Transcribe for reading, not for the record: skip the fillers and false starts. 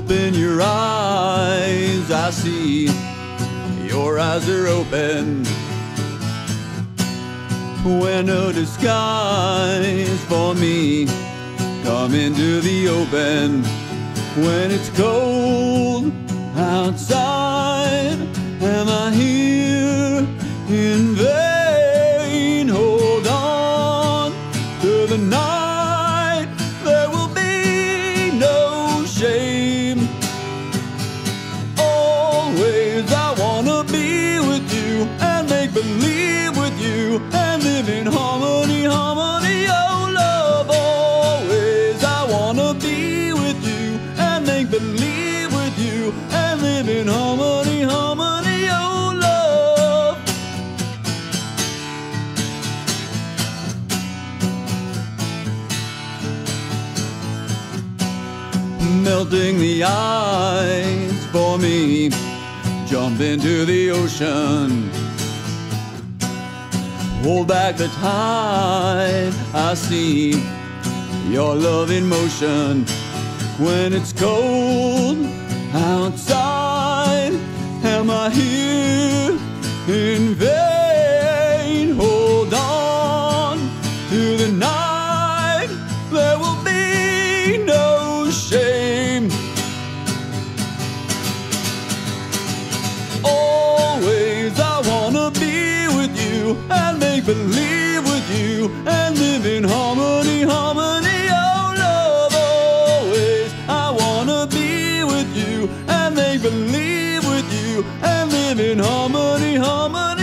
Open your eyes, I see your eyes are open. Wear no disguise for me. Come into the open. When it's cold outside, am I here in vain? Hold on to the night. There will be no shame. Always I wanna be with you and make believe with you and live in harmony, harmony, oh love. Always I wanna be with you and make believe with you and live in harmony, harmony, oh love. Melting the ice for me. Jump into the ocean. Hold back the tide, I see your love in motion. When it's cold outside, am I here in vain? Hold on to the night. There will be no shame. Always I wanna be with you and make believe with you and live in harmony, harmony, oh love. Always I wanna be with you and make believe with you and live in harmony, harmony.